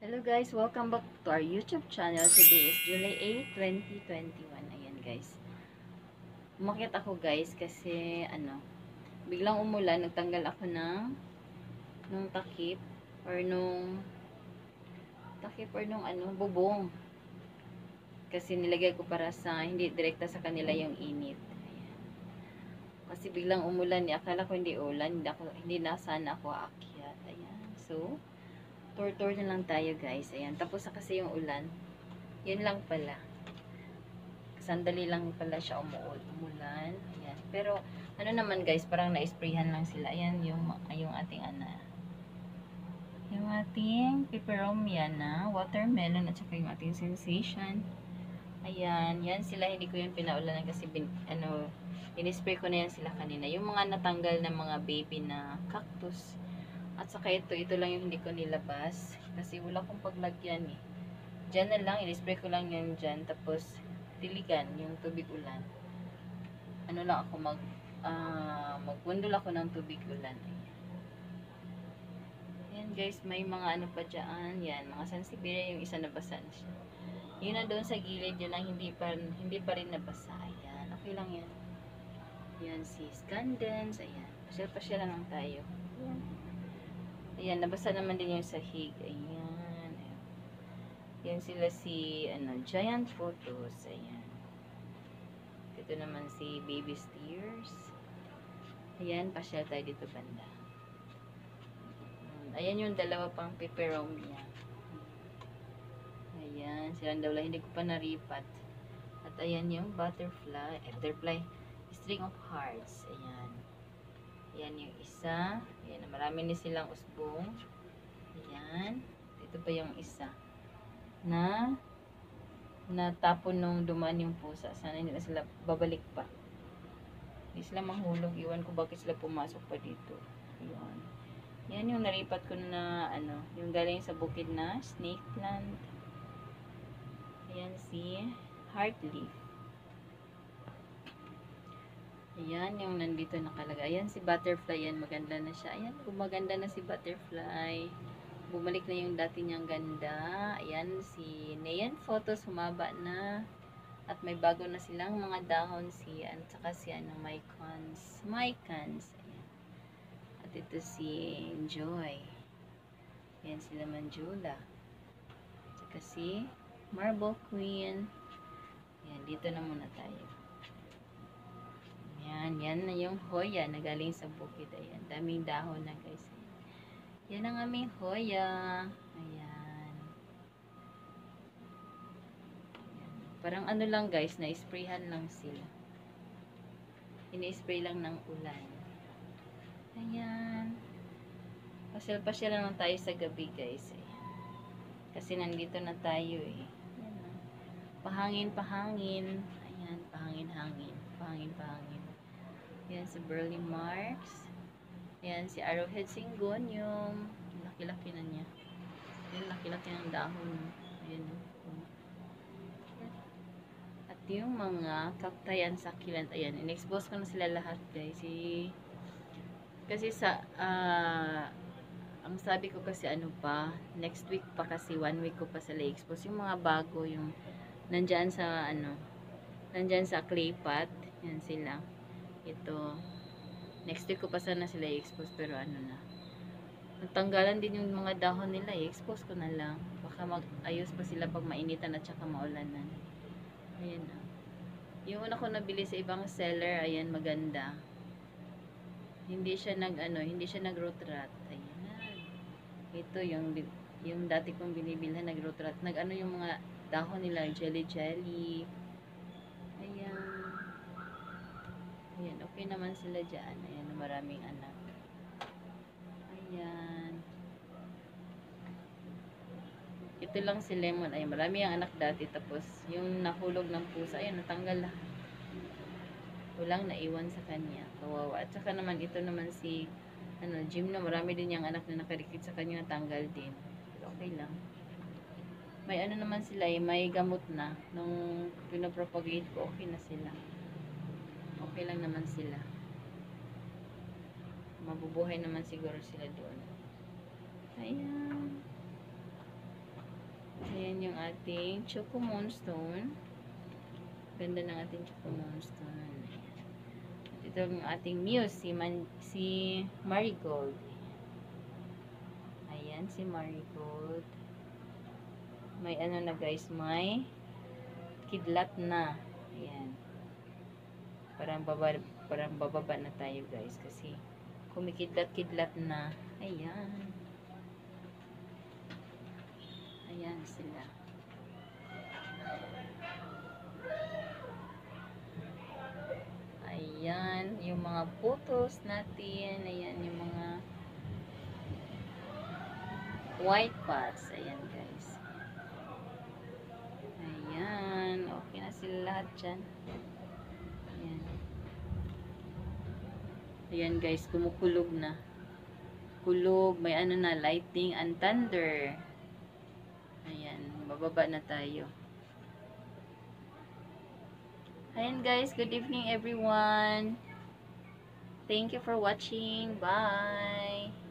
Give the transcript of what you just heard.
Hello guys, welcome back to our YouTube channel. Today is July 8, 2021. Ayan guys. Umakyat ako guys kasi biglang umulan, nagtanggal ako nung takip or nung bubong. Kasi nilagay ko para sa hindi direkta sa kanila yung init. Ayan. Kasi biglang umulan, akala ko hindi ulan, hindi na sana ako aakyat. Ayan. So, tour na lang tayo guys. Ayan, tapos na kasi yung ulan. Yun lang pala. Sandali lang pala siya umulan. Ayan. Pero, ano naman guys, parang na-sprayhan lang sila. Ayan, yung ating yung ating peperomia na watermelon at saka yung ating sensation. Ayan, yan sila. Hindi ko yung pinaulanan kasi in-spray ko na yan sila kanina. Yung mga natanggal na mga baby na cactus. At saka ito lang yung hindi ko nilabas. Kasi wala kong paglagyan eh. Diyan na lang, in-spray ko lang yan dyan. Tapos, diligan, yung tubig ulan. Ano lang ako, magbundol ako ng tubig ulan. Ayan guys, may mga ano pa dyan. Yan, mga sansevieria, yung isa nabasa na siya. Yun na doon sa gilid, yun lang hindi pa rin nabasa. Ayan, okay lang yan. Ayan, si Scandens. Ayan, pasyal lang tayo. Ayan. Ayan, nabasa naman din yung sahig. Ayan. Yan sila si, giant photos. Ayan. Ito naman si baby steers. Ayan, pasyal tayo dito banda. Ayan yung dalawa pang peperomia. Ayan, silang dalawa hindi ko pa naripat. At ayan yung butterfly, string of hearts. Ayan. Ayan yung isa. Ayan, marami na silang usbong. Ayan. Ito pa yung isa. Natapon nung dumaan yung pusa. Sana hindi na sila babalik pa. Hindi sila mahulog. Iwan ko bakit sila pumasok pa dito. Ayan. Yan yung naripat ko na yung galing sa bukid na snake plant. Ayan si heartleaf. Ayan yung nandito nakalagay. Ayan si butterfly. Ayan, maganda na siya. Ayan, gumaganda na si butterfly. Bumalik na yung dati niyang ganda. Ayan si Neon Photos, humaba na. At may bago na silang mga dahon at saka si mycons. Ayan. At ito si Joy. Ayan sila Manjula. At saka si Marble Queen. Ayan, dito na muna tayo. Ayan, yan na yung hoya na galing sa bukid. Ayan, daming dahon na guys. Yan ang aming hoya. Ayan. Parang lang guys, na-sprayhan lang sila. Ini-spray lang ng ulan. Ayan. Pasyal-pasyal lang tayo sa gabi guys. Ayan. Kasi nandito na tayo eh. Ayan. Pahangin-pahangin. Ayan, pahangin-hangin. Pahangin-pahangin. Ayan si Burley Marks. Ayan si Arrowhead Syngonium. Laki-laki na niya. Ayan, laki-laki ng dahon. Ayan. At yung mga cacti and succulent, ayan, in-expose ko na sila lahat guys. Kasi ang sabi ko kasi next week pa kasi 1 week ko pa sila expose. Yung mga bago, yung nandyan sa clay pot, yan sila. Ito, next week ko pa sana sila i-expose pero natanggalan din yung mga dahon nila, i-expose ko na lang. Baka mag-ayos pa sila pag mainitan at saka maulanan. Ayan na. Yung una ko nabili sa ibang seller, ayan, maganda. Hindi siya nag-root rot. Ayan. Ito yung dati kong binibilhan nag-root rot. Yung mga dahon nila, jelly. Ayan. Ayan, okay naman sila dyan. Ayan, maraming anak. Ayan. Ito lang si Lemon. Ayan, marami ang anak dati. Tapos, yung nahulog ng pusa, ayan, natanggal lahat. Walang naiwan sa kanya. Kawawa. At saka naman, ito naman si Jim na marami din yung anak na nakarikit sa kanya, natanggal din. Pero okay lang. May naman sila may gamot na. Nung pinapropagate ko, okay na sila. Okay lang naman sila. Mabubuhay naman siguro sila doon. Ayan. ating Choco Moonstone. Ganda ng ating Choco Moonstone. At ito ang ating muse, si Marigold. Ayan, si Marigold. May ano na guys, may kidlat na. Ayan. Parang bababa na tayo guys kasi kumikidlat-kidlat na. Ayan. Ayan sila. Ayan, yung mga photos natin. Ayan, yung mga white pots. Ayan guys. Ayan. Okay na sila lahat dyan. Ayan. Ayan guys, kumukulog na. Kulog, may ano na, lightning and thunder. Ayan, bababa na tayo. Ayan guys, good evening everyone. Thank you for watching. Bye!